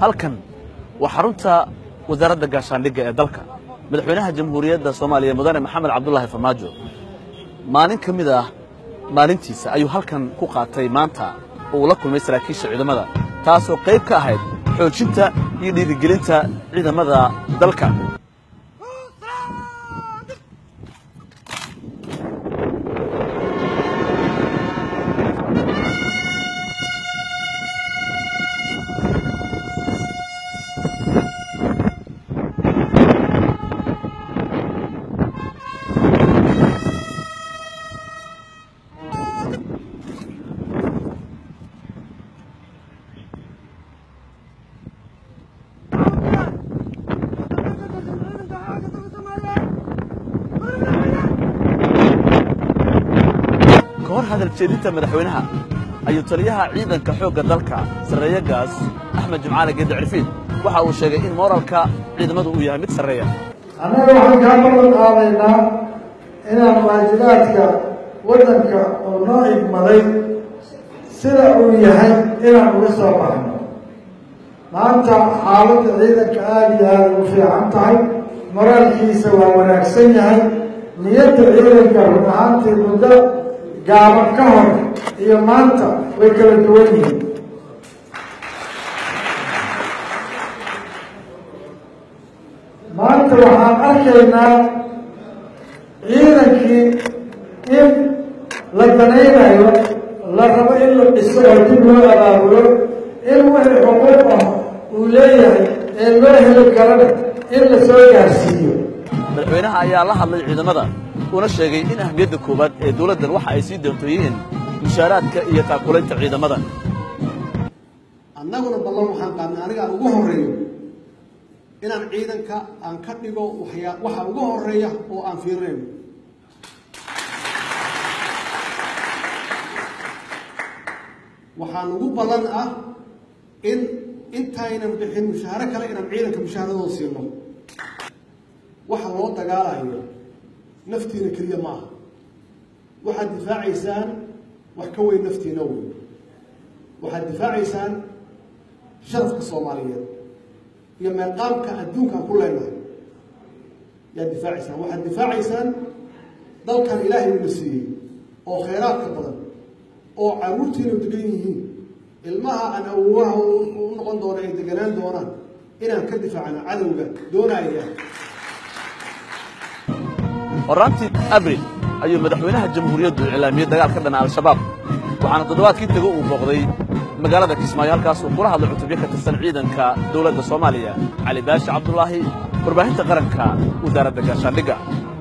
halkan waa xarunta wasaaradda gaashaandhigga ee dalka madaxweynaha jamhuuriyadda Soomaaliya mudane Maxamed Cabdullaahi Farmaajo maalin kamid ah maalintiisa ayuu halkan ku qaatay maanta oo la kulmay saraakiisha ciidamada taasoo qayb ka ahayd xoojinta iyo dhiirigelinta ciidamada dalka كور هذا الجديد مدحوينها أي تليها عيدا كحوق الدلكة سرية جاز أحمد جمعالة قد عرفين وحاول الشيء إن مورالك عيد مدو وياه مت سرية أنا روح كامل علينا إن واجباتك ودنك ونائب مريض سرع وياه إلى مصابحنا ما أنت حالة عيدك آلي هذا وفي عنتهي مرالك سوى ونكسنها نيت عيدك رمعانتي المدى قامت كهر هي مانتا ويكلا دويني مانتا وحان أركينا عيدكي إن لدنينا لربا إلا بسرعة تبلو أبابلو إن وحي حقوقه وليه إن وحي الكرنة إلا سوى يارسيو madaxweynaha ayaa la hadlay ciidamada una sheegay in ahmiyadda koobaad ee dawladdan waxa ay sii doonto yihiin mushaaraadka iyo taakulaynta ciidamada annaguna ballan waxaan qaadnay aniga ugu horeeyo inaan ciidanka aan ka dhigo waxa ugu horeeya oo aan fiirinayo waxaan ugu ballan ah in intaynan bixin mushaara kale inaan ciidanka mushaaradooda siino waxa loo dagaalayo naftiina kaliya ma aha waxaad difaacaysaan wax ka weyn naftiina weyn waxaad difaacaysaan sharafka Soomaaliyeed iyo meeqaamka adduunka ku leenahay yaad difaacaysaan waxaad difaacaysaan dalkan Ilaahay uu siiyay oo khayraadka badan oo caruurtiina degan yihiin ilmaha aan awoowaha u noqon doona ay deganaan doonaan inaan ka difaacno cadawga doonaya ورانتي أبريل أيو مدحوينها الجمهورية الإعلامية دقال كدنا على الشباب وحنا تدوات كي تقو وبغضي مقالة كيسمايال كاس وكلها هذا العتبية كتستنعيدا كدولة الصومالية علي باشا عبد الله برباهين تقرن كوزارة دقاشان لقا